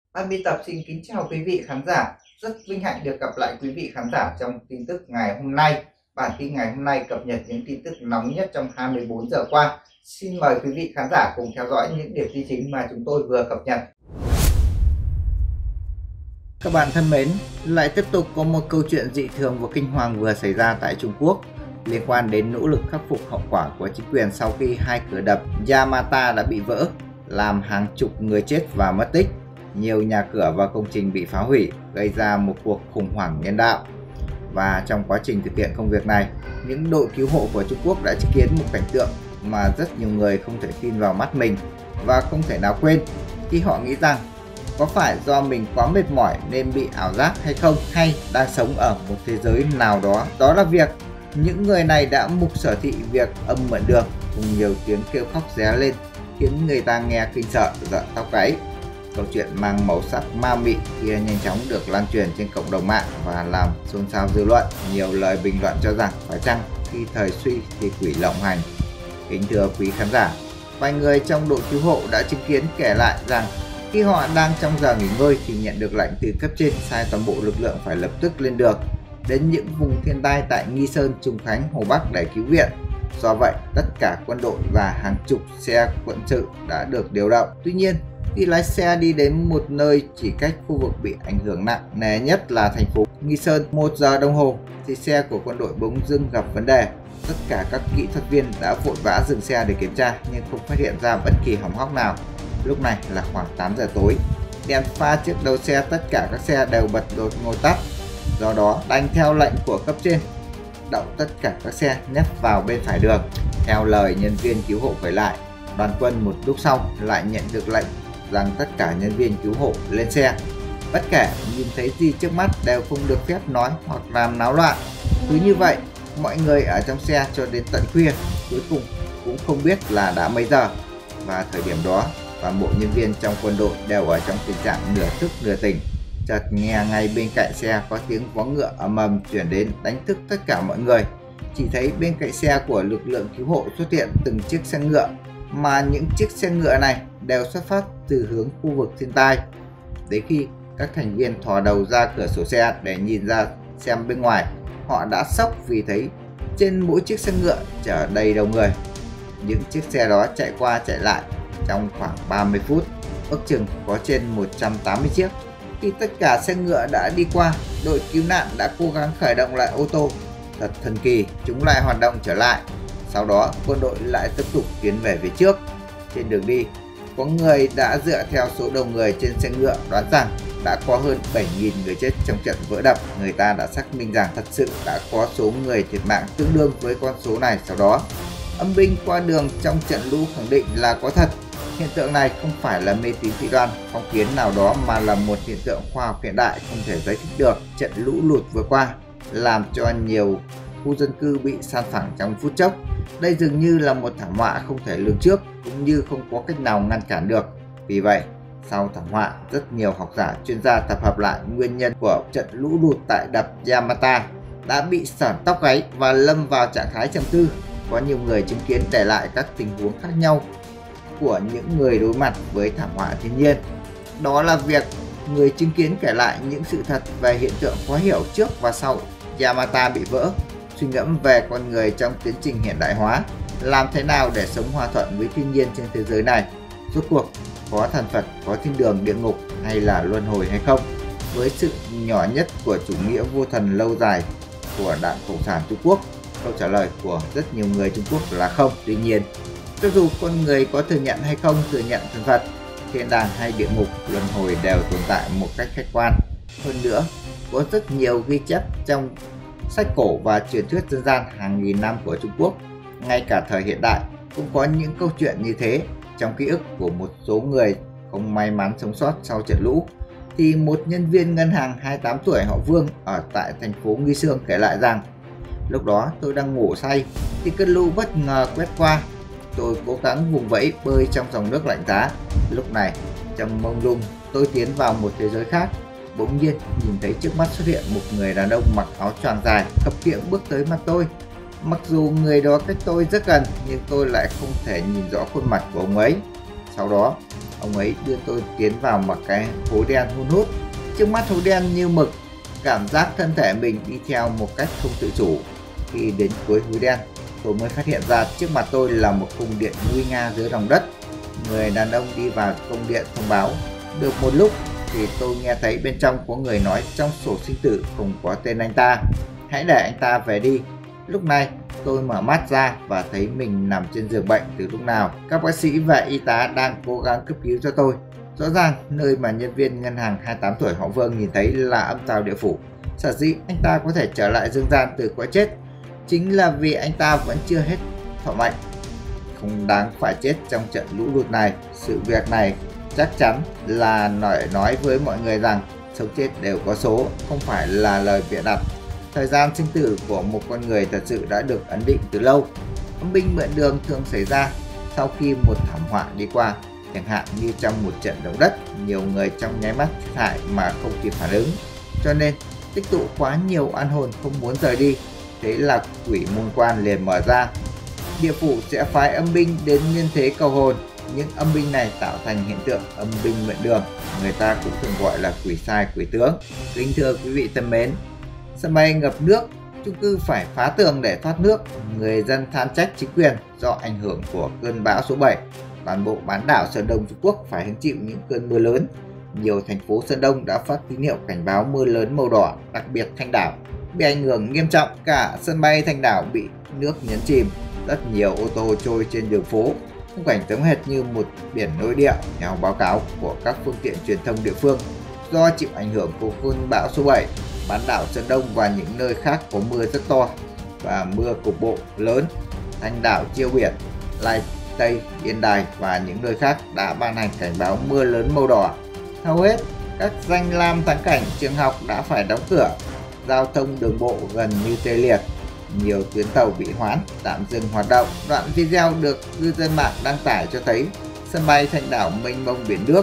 Ban biên tập xin kính chào quý vị khán giả. Rất vinh hạnh được gặp lại quý vị khán giả trong tin tức ngày hôm nay. Bản tin ngày hôm nay cập nhật những tin tức nóng nhất trong 24 giờ qua. Xin mời quý vị khán giả cùng theo dõi những điểm tin chính mà chúng tôi vừa cập nhật. Các bạn thân mến, lại tiếp tục có một câu chuyện dị thường và kinh hoàng vừa xảy ra tại Trung Quốc liên quan đến nỗ lực khắc phục hậu quả của chính quyền sau khi hai cửa đập Yamata đã bị vỡ, làm hàng chục người chết và mất tích. Nhiều nhà cửa và công trình bị phá hủy, gây ra một cuộc khủng hoảng nhân đạo. Và trong quá trình thực hiện công việc này, những đội cứu hộ của Trung Quốc đã chứng kiến một cảnh tượng mà rất nhiều người không thể tin vào mắt mình và không thể nào quên khi họ nghĩ rằng có phải do mình quá mệt mỏi nên bị ảo giác hay không, hay đang sống ở một thế giới nào đó. Đó là việc những người này đã mục sở thị việc âm mượn đường cùng nhiều tiếng kêu khóc ré lên khiến người ta nghe kinh sợ giận tóc gáy. Câu chuyện mang màu sắc ma mị kia nhanh chóng được lan truyền trên cộng đồng mạng và làm xôn xao dư luận. Nhiều lời bình luận cho rằng phải chăng khi thời suy thì quỷ lộng hành. Kính thưa quý khán giả, vài người trong đội cứu hộ đã chứng kiến kể lại rằng khi họ đang trong giờ nghỉ ngơi thì nhận được lệnh từ cấp trên sai toàn bộ lực lượng phải lập tức lên đường đến những vùng thiên tai tại Nghi Sơn, Trùng Khánh, Hồ Bắc để cứu viện. Do vậy, tất cả quân đội và hàng chục xe quân sự đã được điều động. Tuy nhiên, khi lái xe đi đến một nơi chỉ cách khu vực bị ảnh hưởng nặng nề nhất là thành phố Nghi Sơn 1 giờ đồng hồ thì xe của quân đội bỗng dưng gặp vấn đề. Tất cả các kỹ thuật viên đã vội vã dừng xe để kiểm tra nhưng không phát hiện ra bất kỳ hỏng hóc nào. Lúc này là khoảng 8 giờ tối. Đèn pha trước đầu xe tất cả các xe đều bật đột ngột tắt. Do đó, đành theo lệnh của cấp trên, động tất cả các xe nhắc vào bên phải đường. Theo lời nhân viên cứu hộ kể lại, đoàn quân một lúc sau lại nhận được lệnh rằng tất cả nhân viên cứu hộ lên xe. Bất kể nhìn thấy gì trước mắt đều không được phép nói hoặc làm náo loạn. Cứ như vậy, mọi người ở trong xe cho đến tận khuya, cuối cùng cũng không biết là đã mấy giờ. Và thời điểm đó, toàn bộ nhân viên trong quân đội đều ở trong tình trạng nửa thức nửa tỉnh. Chợt nghe ngay bên cạnh xe có tiếng vó ngựa ầm ầm chuyển đến đánh thức tất cả mọi người. Chỉ thấy bên cạnh xe của lực lượng cứu hộ xuất hiện từng chiếc xe ngựa, mà những chiếc xe ngựa này đều xuất phát từ hướng khu vực thiên tai. Đến khi các thành viên thò đầu ra cửa sổ xe để nhìn ra xem bên ngoài, họ đã sốc vì thấy trên mỗi chiếc xe ngựa chở đầy đầu người. Những chiếc xe đó chạy qua chạy lại trong khoảng 30 phút, ước chừng có trên 180 chiếc. Khi tất cả xe ngựa đã đi qua, đội cứu nạn đã cố gắng khởi động lại ô tô. Thật thần kỳ, chúng lại hoạt động trở lại. Sau đó, quân đội lại tiếp tục tiến về phía trước. Trên đường đi, có người đã dựa theo số đầu người trên xe ngựa đoán rằng đã có hơn 7.000 người chết trong trận vỡ đập. Người ta đã xác minh rằng thật sự đã có số người thiệt mạng tương đương với con số này. Sau đó, âm binh qua đường trong trận lũ khẳng định là có thật. Hiện tượng này không phải là mê tín dị đoan, phong kiến nào đó mà là một hiện tượng khoa học hiện đại không thể giải thích được. Trận lũ lụt vừa qua làm cho nhiều khu dân cư bị san phẳng trong phút chốc. Đây dường như là một thảm họa không thể lường trước, cũng như không có cách nào ngăn cản được. Vì vậy, sau thảm họa, rất nhiều học giả chuyên gia tập hợp lại nguyên nhân của trận lũ lụt tại đập Yamata, đã bị sởn tóc gáy và lâm vào trạng thái trầm tư. Có nhiều người chứng kiến để lại các tình huống khác nhau của những người đối mặt với thảm họa thiên nhiên. Đó là việc người chứng kiến kể lại những sự thật về hiện tượng khó hiểu trước và sau Yamata bị vỡ, suy ngẫm về con người trong tiến trình hiện đại hóa, làm thế nào để sống hòa thuận với thiên nhiên trên thế giới này. Rốt cuộc có thần Phật, có thiên đường, địa ngục hay là luân hồi hay không? Với sự nhỏ nhất của chủ nghĩa vô thần lâu dài của Đảng Cộng sản Trung Quốc, câu trả lời của rất nhiều người Trung Quốc là không. Tuy nhiên, cho dù con người có thừa nhận hay không thừa nhận thần Phật, thiên đàng hay địa ngục, luân hồi đều tồn tại một cách khách quan. Hơn nữa, có rất nhiều ghi chép trong sách cổ và truyền thuyết dân gian hàng nghìn năm của Trung Quốc. Ngay cả thời hiện đại cũng có những câu chuyện như thế. Trong ký ức của một số người không may mắn sống sót sau trận lũ, thì một nhân viên ngân hàng 28 tuổi họ Vương ở tại thành phố Nghi Sương kể lại rằng lúc đó tôi đang ngủ say thì cơn lũ bất ngờ quét qua. Tôi cố gắng vùng vẫy bơi trong dòng nước lạnh giá. Lúc này, trong mông lung, tôi tiến vào một thế giới khác. Bỗng nhiên nhìn thấy trước mắt xuất hiện một người đàn ông mặc áo choàng dài, khập khiễng bước tới mặt tôi. Mặc dù người đó cách tôi rất gần, nhưng tôi lại không thể nhìn rõ khuôn mặt của ông ấy. Sau đó, Ông ấy đưa tôi tiến vào một cái hố đen hun hút. Trước mắt hố đen như mực, cảm giác thân thể mình đi theo một cách không tự chủ. Khi đến cuối hố đen, tôi mới phát hiện ra trước mặt tôi là một cung điện nguy nga dưới lòng đất. Người đàn ông đi vào cung điện thông báo. Được một lúc thì tôi nghe thấy bên trong có người nói trong sổ sinh tử không có tên anh ta. Hãy để anh ta về đi. Lúc này tôi mở mắt ra và thấy mình nằm trên giường bệnh từ lúc nào. Các bác sĩ và y tá đang cố gắng cấp cứu cho tôi. Rõ ràng nơi mà nhân viên ngân hàng 28 tuổi họ Vương nhìn thấy là âm tào địa phủ. Sở dĩ anh ta có thể trở lại dương gian từ cõi chết chính là vì anh ta vẫn chưa hết thọ mệnh, không đáng phải chết trong trận lũ lụt này. Sự việc này chắc chắn là nói với mọi người rằng sống chết đều có số, không phải là lời bịa đặt. Thời gian sinh tử của một con người thật sự đã được ấn định từ lâu. Âm binh mượn đường thường xảy ra sau khi một thảm họa đi qua, chẳng hạn như trong một trận động đất, nhiều người trong nháy mắt thiệt hại mà không kịp phản ứng, cho nên tích tụ quá nhiều oan hồn không muốn rời đi. Thế là quỷ môn quan liền mở ra. Địa phủ sẽ phái âm binh đến nhân thế cầu hồn. Những âm binh này tạo thành hiện tượng âm binh mượn đường, người ta cũng thường gọi là quỷ sai quỷ tướng. Kính thưa quý vị thân mến, sân bay ngập nước, chung cư phải phá tường để thoát nước, người dân than trách chính quyền do ảnh hưởng của cơn bão số 7. Toàn bộ bán đảo Sơn Đông Trung Quốc phải hứng chịu những cơn mưa lớn. Nhiều thành phố Sơn Đông đã phát tín hiệu cảnh báo mưa lớn màu đỏ, đặc biệt Thanh Đảo bị ảnh hưởng nghiêm trọng. Cả sân bay Thanh Đảo bị nước nhấn chìm, rất nhiều ô tô trôi trên đường phố. Khung cảnh giống hệt như một biển nội địa. Theo báo cáo của các phương tiện truyền thông địa phương, do chịu ảnh hưởng của cơn bão số 7, bán đảo Sơn Đông và những nơi khác có mưa rất to và mưa cục bộ lớn. Thanh Đảo, Chiêu Biển, Lai Tây, Yên Đài và những nơi khác đã ban hành cảnh báo mưa lớn màu đỏ. Hầu hết các danh lam thắng cảnh, trường học đã phải đóng cửa, giao thông đường bộ gần như tê liệt, nhiều tuyến tàu bị hoãn, tạm dừng hoạt động. Đoạn video được cư dân mạng đăng tải cho thấy sân bay Thanh Đảo mênh mông biển nước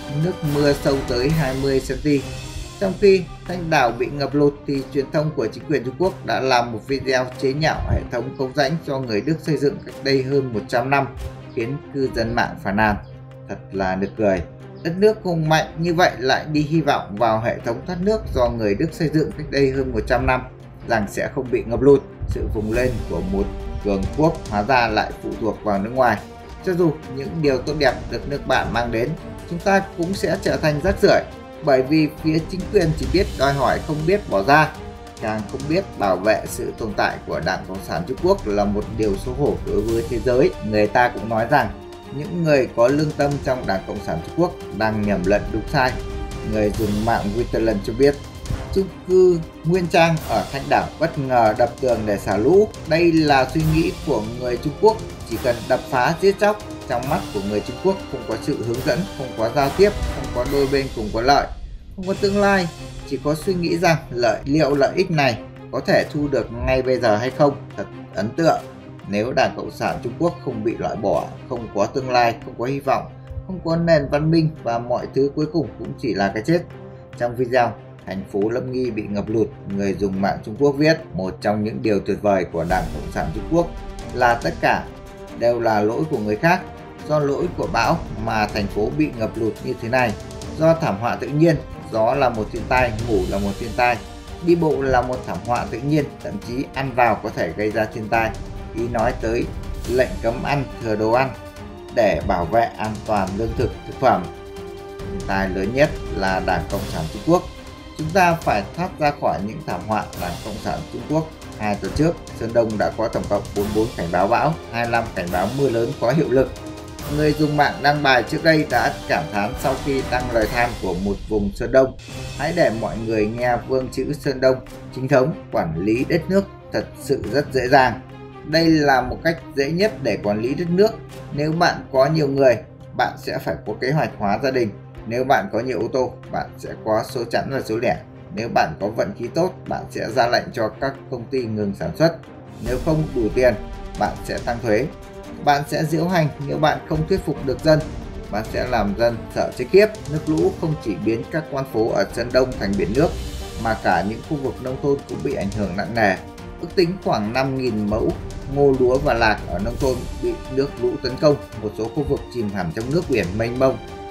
mưa sâu tới 20 cm. Trong khi Thanh Đảo bị ngập lụt thì truyền thông của chính quyền Trung Quốc đã làm một video chế nhạo hệ thống cống rãnh do người Đức xây dựng cách đây hơn 100 năm, khiến cư dân mạng phàn nàn. Thật là nực cười. Đất nước hùng mạnh như vậy lại đi hy vọng vào hệ thống thoát nước do người Đức xây dựng cách đây hơn 100 năm rằng sẽ không bị ngập lụt. Sự vùng lên của một cường quốc hóa ra lại phụ thuộc vào nước ngoài. Cho dù những điều tốt đẹp được nước bạn mang đến, chúng ta cũng sẽ trở thành rác rưởi, bởi vì phía chính quyền chỉ biết đòi hỏi không biết bỏ ra, càng không biết bảo vệ sự tồn tại của Đảng Cộng sản Trung Quốc là một điều xấu hổ đối với thế giới. Người ta cũng nói rằng những người có lương tâm trong Đảng Cộng sản Trung Quốc đang nhầm lẫn đúng sai. Người dùng mạng Twitterland cho biết chung cư Nguyên Trang ở Thanh Đảo bất ngờ đập tường để xả lũ. Đây là suy nghĩ của người Trung Quốc, chỉ cần đập phá giết chóc. Trong mắt của người Trung Quốc không có sự hướng dẫn, không có giao tiếp, không có đôi bên cùng có lợi, không có tương lai, chỉ có suy nghĩ rằng liệu lợi ích này có thể thu được ngay bây giờ hay không. Thật ấn tượng. Nếu Đảng Cộng sản Trung Quốc không bị loại bỏ, không có tương lai, không có hy vọng, không có nền văn minh và mọi thứ cuối cùng cũng chỉ là cái chết. Trong video thành phố Lâm Nghi bị ngập lụt, người dùng mạng Trung Quốc viết một trong những điều tuyệt vời của Đảng Cộng sản Trung Quốc là tất cả đều là lỗi của người khác. Do lỗi của bão mà thành phố bị ngập lụt như thế này. Do thảm họa tự nhiên, gió là một thiên tai, ngủ là một thiên tai, đi bộ là một thảm họa tự nhiên, thậm chí ăn vào có thể gây ra thiên tai. Ý nói tới lệnh cấm ăn thừa đồ ăn để bảo vệ an toàn lương thực thực phẩm. Thiên tai lớn nhất là Đảng Cộng sản Trung Quốc. Chúng ta phải thoát ra khỏi những thảm họa. Đảng Cộng sản Trung Quốc 2 tuần trước, Sơn Đông đã có tổng cộng 44 cảnh báo bão, 25 cảnh báo mưa lớn có hiệu lực. Người dùng mạng đăng bài trước đây đã cảm thán sau khi đăng lời than của một vùng Sơn Đông: hãy để mọi người nghe vương chữ Sơn Đông chính thống, quản lý đất nước thật sự rất dễ dàng. Đây là một cách dễ nhất để quản lý đất nước. Nếu bạn có nhiều người, bạn sẽ phải có kế hoạch hóa gia đình. Nếu bạn có nhiều ô tô, bạn sẽ có số chẵn và số lẻ. Nếu bạn có vận khí tốt, bạn sẽ ra lệnh cho các công ty ngừng sản xuất. Nếu không đủ tiền, bạn sẽ tăng thuế. Bạn sẽ diễu hành nếu bạn không thuyết phục được dân. Bạn sẽ làm dân sợ chết khiếp. Nước lũ không chỉ biến các con phố ở Sơn Đông thành biển nước, mà cả những khu vực nông thôn cũng bị ảnh hưởng nặng nề. Ước tính khoảng 5.000 mẫu ngô lúa và lạc ở nông thôn bị nước lũ tấn công. Một số khu vực chìm hẳn trong nước biển mênh mông.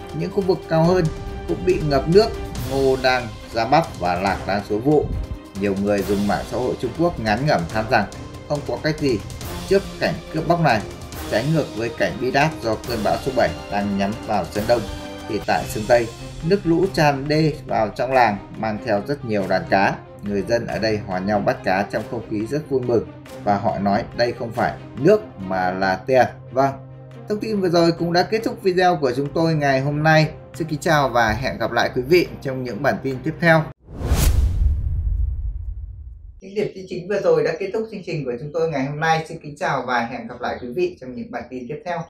Những khu vực cao hơn cũng bị ngập nước, ngô đang ra bắp và lạc đang xuống vụ. Nhiều người dùng mạng xã hội Trung Quốc ngán ngẩm than rằng không có cách gì trước cảnh cướp bóc này. Trái ngược với cảnh bi đát do cơn bão số 7 đang nhắm vào Sơn Đông, thì tại Sơn Tây, nước lũ tràn đê vào trong làng mang theo rất nhiều đàn cá. Người dân ở đây hòa nhau bắt cá trong không khí rất vui mừng, và họ nói đây không phải nước mà là tiền. Vâng, thông tin vừa rồi cũng đã kết thúc video của chúng tôi ngày hôm nay. Xin kính chào và hẹn gặp lại quý vị trong những bản tin tiếp theo. Những điểm tin chính vừa rồi đã kết thúc chương trình của chúng tôi ngày hôm nay. Xin kính chào và hẹn gặp lại quý vị trong những bản tin tiếp theo.